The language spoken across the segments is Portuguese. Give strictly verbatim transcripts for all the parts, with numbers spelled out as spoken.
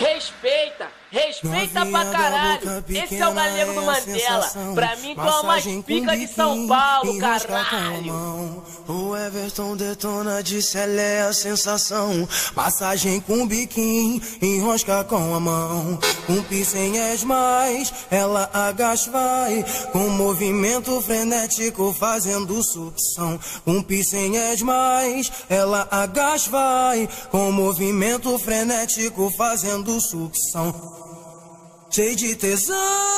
Respeita, respeita pra caralho. Esse é o galego do Mandela. Pra mim, tu é o mais pica de São Paulo, caralho. O Everton detona, disse ela é a sensação. Massagem com biquinho, enrosca com a mão. Um piscinhas mais, ela agacha vai. Com movimento frenético fazendo sucção. Um piscinhas mais, ela agacha vai. Com movimento frenético fazendo sucção. Cheio de tesão,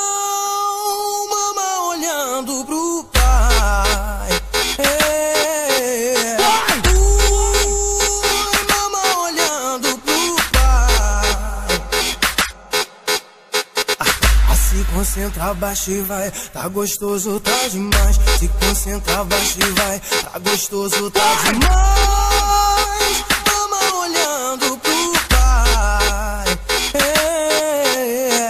mama olhando pro pai. É. Ui, mama olhando pro pai. Ah, se concentra, baixa e vai. Tá gostoso, tá demais. Se concentra, baixa e vai. Tá gostoso, tá demais. Mama olhando pro pai. É.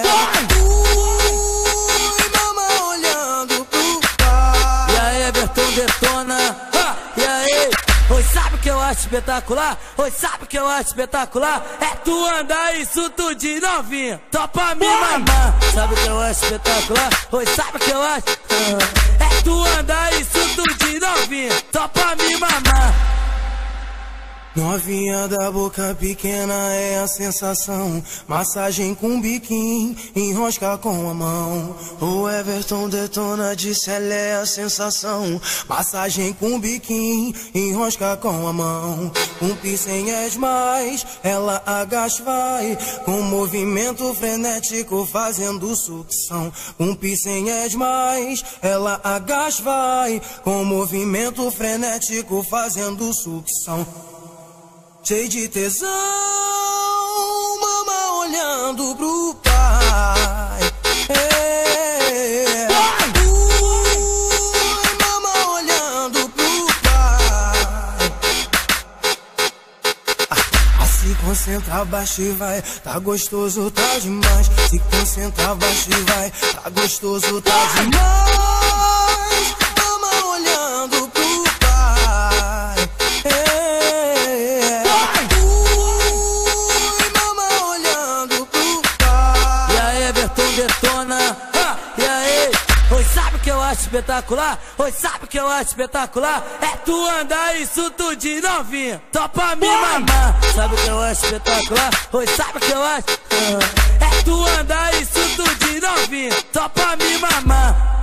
Ui, mama olhando pro pai. E aí, Everton detona. Ah, e aí? Oi, sabe o que eu acho espetacular? Oi, sabe o que eu acho espetacular? É tu andar isso tudo de novinha. Topa me mamar. Sabe o que eu acho espetacular? Oi, sabe o que eu acho? Ah, é tu andar isso tudo de novinha. Topa me mamar. Novinha da boca pequena é a sensação. Massagem com biquinho, enrosca com a mão. O Everton detona, disse ela é a sensação. Massagem com biquinho, enrosca com a mão. Um piscinhas mais, ela agacha vai. Com movimento frenético fazendo sucção. Um piscinhas mais, ela agacha vai. Com movimento frenético fazendo sucção. Cheio de tesão, mama olhando pro pai. É. Ui, mama olhando pro pai. Ah, se concentra, baixa e vai. Tá gostoso, tá demais. Se concentra, baixa e vai. Tá gostoso, tá demais. Mama olhando pro pai. É. Detona, ah, e aí? Oi, sabe o que eu acho espetacular? Oi, sabe o que eu acho espetacular? É tu andar isso tudo de novinha. Topa me mamar. Sabe o que eu acho espetacular? Oi, sabe o que eu acho? Ah, é tu andar isso tudo de novinha. Topa me mamar.